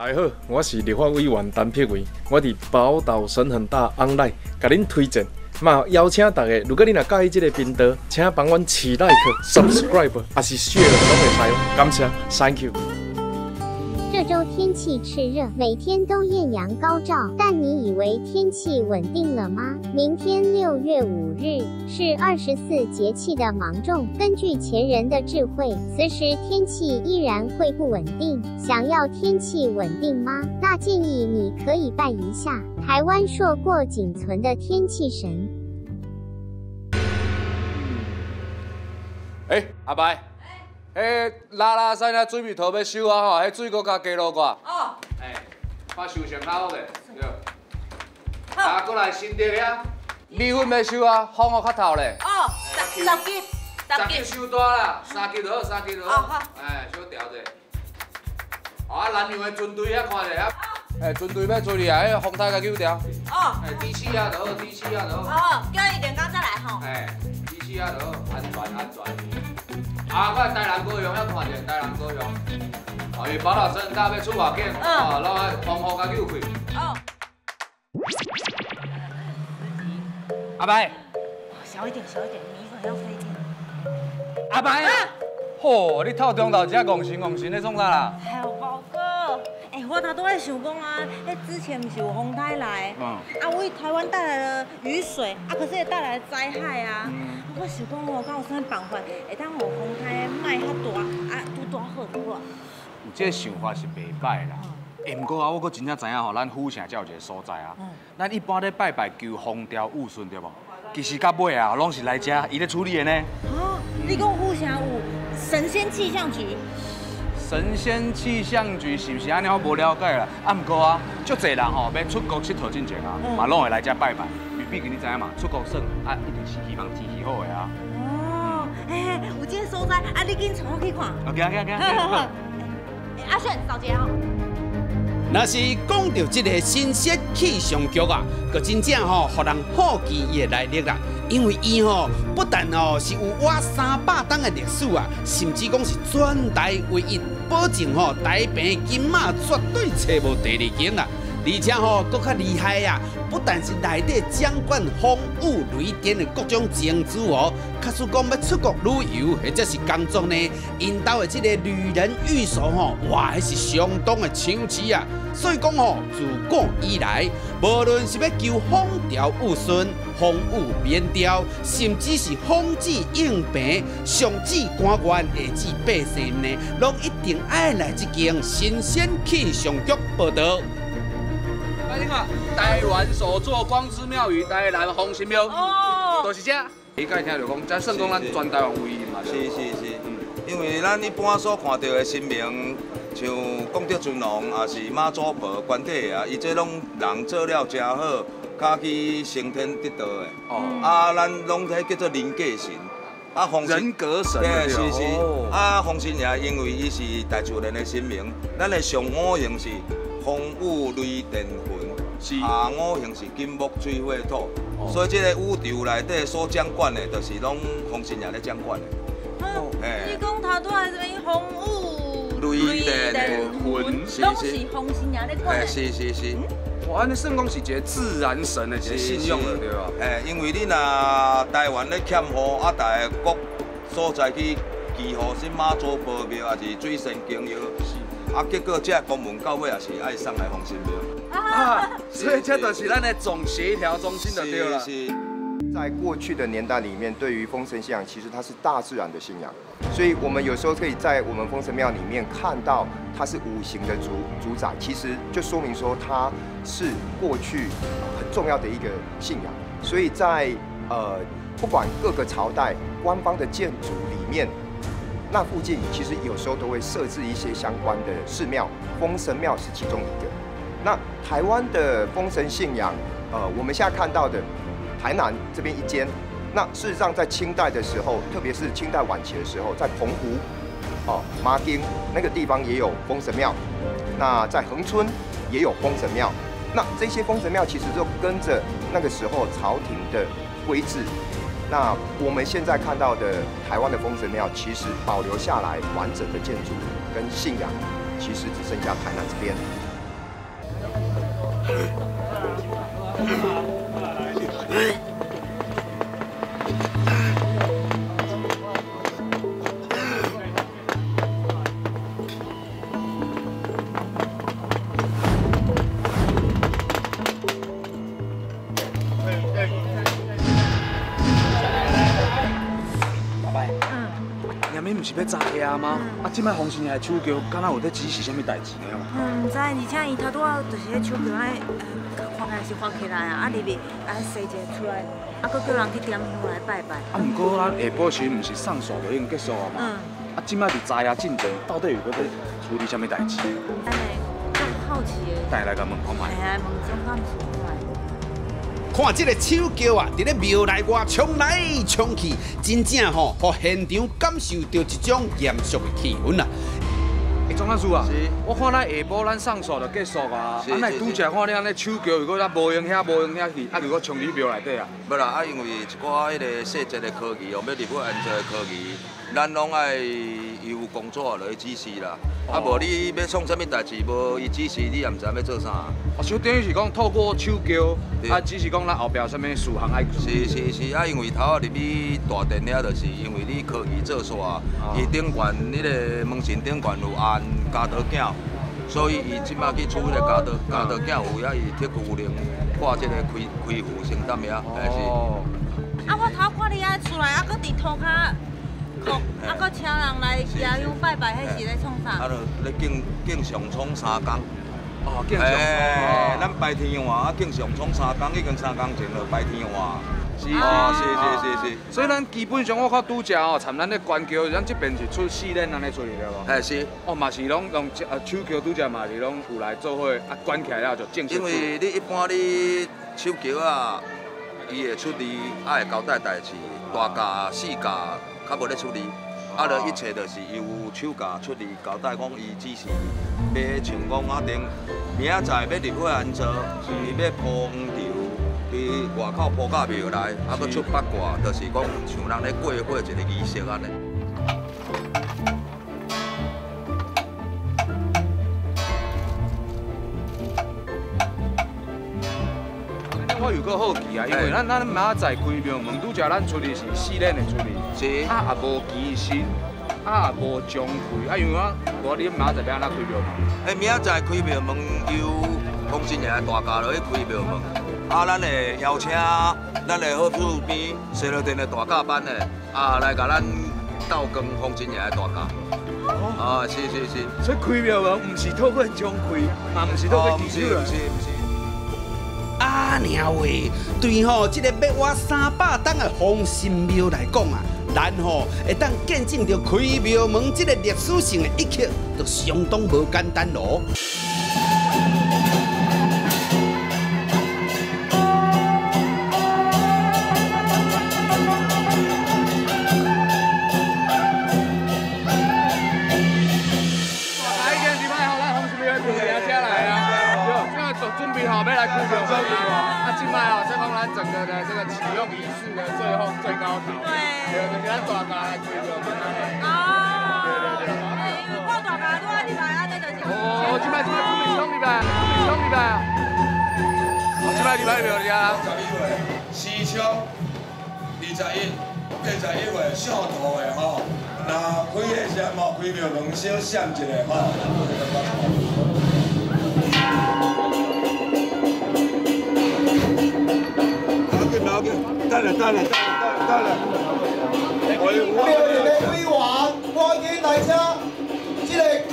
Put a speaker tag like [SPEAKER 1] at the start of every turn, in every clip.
[SPEAKER 1] 大家好，我是立法委员陈碧维，我伫宝岛神很大 online 甲恁推荐，嘛邀请大家，如果你若介意这个频道，请帮阮起 like、subscribe， 还是 share 都会使哦，感谢 ，thank you。
[SPEAKER 2] 这周天气炽热，每天都艳阳高照，但你以为天气稳定了吗？明天6月5日是24节气的芒种，根据前人的智慧，此时天气依然会不稳定。想要天气稳定吗？那建议你可以拜一下台湾硕果仅存的天气神。
[SPEAKER 3] 阿伯。迄拉屎那水蜜桃要收啊吼，迄水搁加加落寡。哦。我收上较好个，对。啊，过来新竹遐，米粉要收啊，放我较透咧。
[SPEAKER 4] 哦，10斤
[SPEAKER 3] ，10斤收大啦，3斤就好，3斤就好。好。小条者。啊，南洋的军队遐看者遐，军队要做哩啊，迄风台甲救掉。哦。低气压就好，低气压就好。哦，
[SPEAKER 4] 叫伊连工再来吼。
[SPEAKER 3] 低气压就好，安全。啊，我台南高雄遐看者，台南高雄，因为宝岛神大要出外景，然后风雨甲救开。哦。阿伯，
[SPEAKER 4] 小一点，米粉要飞天。
[SPEAKER 3] 阿伯啊，吼，你透中昼只戆神咧创啥啦？
[SPEAKER 4] 哎呦，宝哥，我头拄在想讲啊，之前不是有风台来，为台湾带来了雨水，可是也带来了灾害啊。我想讲哦，敢有啥办法会当让风台卖较大，拄大好就好。
[SPEAKER 3] 有这想法是袂歹啦。毋过我真正知影吼，咱府城才有一个所在啊。咱一般咧拜拜求风调雨顺对无？其实到尾啊，拢是来遮伊咧处理的呢。
[SPEAKER 4] 你讲府城有神仙气象局？
[SPEAKER 3] 神仙气象局是不是安尼？我无了解啦。毋过啊，足侪人吼要出国佚佗进前啊，嘛拢会来遮拜拜。毕竟你知影嘛，出国耍一定是希望天气好个啊。
[SPEAKER 4] 有这个所在，你紧带我去看。
[SPEAKER 3] 行。
[SPEAKER 4] 阿炫，找一下。
[SPEAKER 5] 若是讲到这个新鲜气象局啊，就真正吼，互人好奇伊的来历啦。因为伊吼不但是有我300档的历史啊，甚至讲是全台唯一，保证台平金马绝对找无第二间啦。而且搁较厉害啊，不但是内底掌管风雨雷电的各种情资假使讲要出国旅游或者是工作呢，因兜的这个旅人寓所哇，迄是相当的抢手啊。所以讲自古以来，无论是要求风调雨顺、风雨免调，甚至是风止应病、上至官员，下至百姓呢，拢一定爱来这间新鲜气象局报道。
[SPEAKER 3] 你看，台湾首座光之庙宇台南红神庙，就是这。你刚才听到讲，这算讲咱全台湾唯一嘛？是，因为咱一般所看到的神明，像功德尊龙，也是妈祖婆、关帝啊，伊这拢人做了真好，较去升天得道的。咱拢睇叫做人格神。人格神对，是。风神爷因为伊是大自然的神明，咱的上五行是风雨雷电云。下五行是金木水火土，所以这个宇宙内底所掌管的，就是拢风神爷咧掌管的。
[SPEAKER 4] 你讲头拄仔这边风雨
[SPEAKER 3] 雷电云，
[SPEAKER 4] 拢是风神爷咧管的。
[SPEAKER 3] 是。哇，安尼算讲是一个自然神的一个信用了，对吧？因为你若台湾咧欠雨，大个各所在去祈福什妈祖婆庙，还是水神经药，结果这公文到尾也是爱送来风神庙。所以这就是咱的总协调中心就对了。
[SPEAKER 6] 在过去的年代里面，对于风神信仰，其实它是大自然的信仰，所以我们有时候可以在我们风神庙里面看到它是五行的主宰，其实就说明说它是过去很重要的一个信仰。所以在不管各个朝代官方的建筑里面，那附近其实有时候都会设置一些相关的寺庙，风神庙是其中一个。那台湾的风神信仰，我们现在看到的台南这边一间，那事实上在清代的时候，特别是清代晚期的时候，在澎湖、马町那个地方也有风神庙，那在恒春也有风神庙。那这些风神庙其实都跟着那个时候朝廷的规制。那我们现在看到的台湾的风神庙，其实保留下来完整的建筑跟信仰，其实只剩下台南这边。
[SPEAKER 3] 毋是要查遐吗？即摆黄新爷手桥，敢若有在指示什么代志呢？
[SPEAKER 4] 毋知，而且伊头拄仔就是迄手桥翻开是翻起来啊，入面洗一个出来，佫叫人去点香来拜拜。
[SPEAKER 3] 毋过咱下晡时毋是送煞就已经结束啊嘛？即摆伫查遐进程，到底有搁在处理什么代志？
[SPEAKER 4] 咱嘞，足好奇的。
[SPEAKER 3] 带来甲问看卖。
[SPEAKER 4] 系啊，问总干事看卖。
[SPEAKER 5] 看这个手桥啊，伫咧庙内外冲来冲去，真正吼，互现场感受到一种严肃的气氛啊。
[SPEAKER 3] 总干事啊，我看咱下晡咱送煞就结束啊，咱拄则看你安尼手桥如果咱无用遐无用遐去，如果冲去庙内底啊？
[SPEAKER 7] 不啦，因为一寡迄个细节的科技哦，要入去安装的科技，咱拢爱有工作落去指示啦。无你要创啥物代志，无伊指示，你也毋知要做啥。
[SPEAKER 3] 就等于是讲透过手桥，只是讲咱后壁啥物事项爱。
[SPEAKER 7] 是，因为头仔入去大殿遐，就是因为你科技做煞，伊顶悬迄个门神顶悬有安家刀镜，所以伊即马去处迄个家刀镜有遐伊铁骨能挂即个开户承担遐，是。
[SPEAKER 4] 我头看你遐出来，佫伫涂骹。佫请人来家乡拜拜，迄是咧创啥？
[SPEAKER 7] 就咧敬上冲3工。
[SPEAKER 3] 敬上冲。
[SPEAKER 7] 咱拜天王敬上冲3工，已经3工前就拜天王。是。
[SPEAKER 3] 所以咱基本上我看拄则哦，参咱咧关桥，咱这边是出4链安尼出去了无？
[SPEAKER 7] 是。
[SPEAKER 3] 嘛是拢用手桥拄则嘛是拢有来做伙关起来了就正式。
[SPEAKER 7] 因为你一般你手桥啊，伊会处理会交代代志，大架、四架。较无咧处理，就一切就是由手架出力交代讲伊指示，要像讲顶明仔载要入伙安坐，伊要铺黄条，伫外口铺到庙内，佫出八卦，就是讲像人咧过火一个仪式安尼。
[SPEAKER 3] 我有个好奇啊，因为咱明仔载开庙门，拄则咱出去是4链的出去，是也无期薪，也无奖费，因为我你明仔载要安怎开庙门？
[SPEAKER 7] 明仔载开庙门由丰新爷大驾落去开庙门，咱会邀请咱的好厝边西乐店的大驾班的来甲咱斗光丰新爷的大驾。是。
[SPEAKER 3] 所以开庙门唔是透过奖费，嘛唔是透过技术啊。
[SPEAKER 5] 娘喂，对吼，这个要我300档的丰新庙来讲啊，咱吼会当见证着开庙门这个历史性的一刻，就相当无简单咯。
[SPEAKER 3] 准备好要来开庙门啊！今摆哦，这讲咱整个的这个启用仪式的最高潮，对，就是咱大家来开庙门。对。
[SPEAKER 4] 因为我大家都爱入来，安尼就是。
[SPEAKER 3] 今摆准备冲入来啊！今摆入来庙里啊。
[SPEAKER 8] 时昌21月上图的吼，那开的时候开庙门小闪一下吼。得了。
[SPEAKER 9] 庙宇的辉煌，我给大家这个。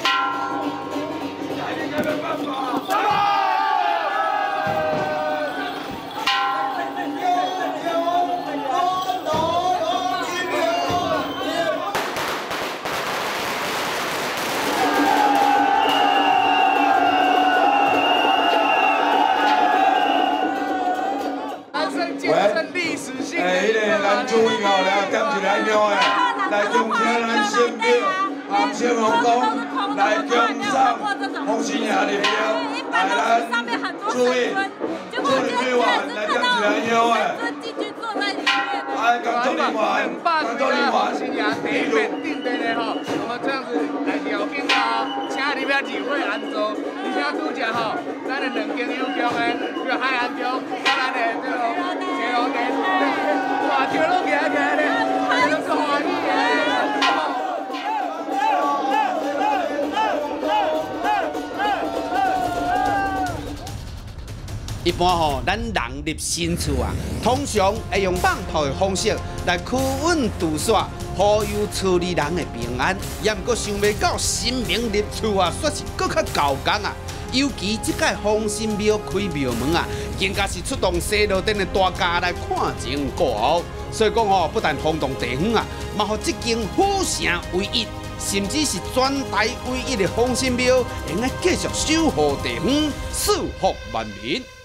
[SPEAKER 8] 咱注意好了，点一来庙的，来恭请咱新庙洪新皇宫来恭上丰新爷的庙，来咱注意规划来点一来庙的。哎，工作人员，
[SPEAKER 3] 新爷第一面定的呢吼，我们这样子来聊天啊，请里面日会安做，而且拄则吼，咱的两间有局的，叫海岸局，甲咱的这个车路店，哇，叫拢起来咧，叫拢够欢喜的。
[SPEAKER 5] 一般吼，咱人入新厝啊，通常会用放炮的方式来驱蚊除煞，保佑厝里人的平安。也毋过想袂到神明入厝啊，却是搁较高工啊。尤其即届丰神庙开庙门啊，更加是出动西路顶的大家来看前顾后。所以讲吼，不但轰动地方啊，嘛互这间府城唯一，甚至是全台唯一的丰神庙，会用继续守护地方，赐福万民。